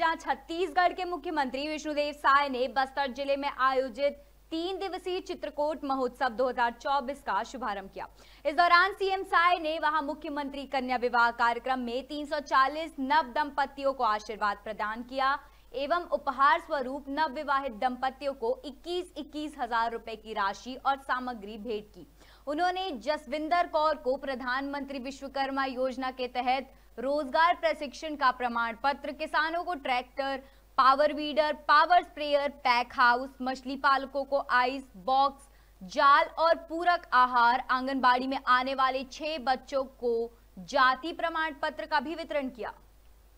जहां छत्तीसगढ़ के मुख्यमंत्री विष्णुदेव साय ने बस्तर जिले में आयोजित 3 दिवसीय चित्रकोट महोत्सव 2024 का शुभारंभ किया। इस दौरान सीएम साय ने वहां मुख्यमंत्री कन्या विवाह कार्यक्रम में 340 नव दंपतियों को आशीर्वाद प्रदान किया एवं उपहार स्वरूप नव विवाहित दंपतियों को 21-21 हजार रुपए की राशि और सामग्री भेंट की। उन्होंने जसविंदर कौर को प्रधानमंत्री विश्वकर्मा योजना के तहत रोजगार प्रशिक्षण का प्रमाण पत्र, किसानों को tractor, power weeder, power sprayer, pack house, मछली पालकों को आइस बॉक्स, जाल और पूरक आहार, आंगनबाड़ी में आने वाले 6 बच्चों को जाति प्रमाण पत्र का भी वितरण किया।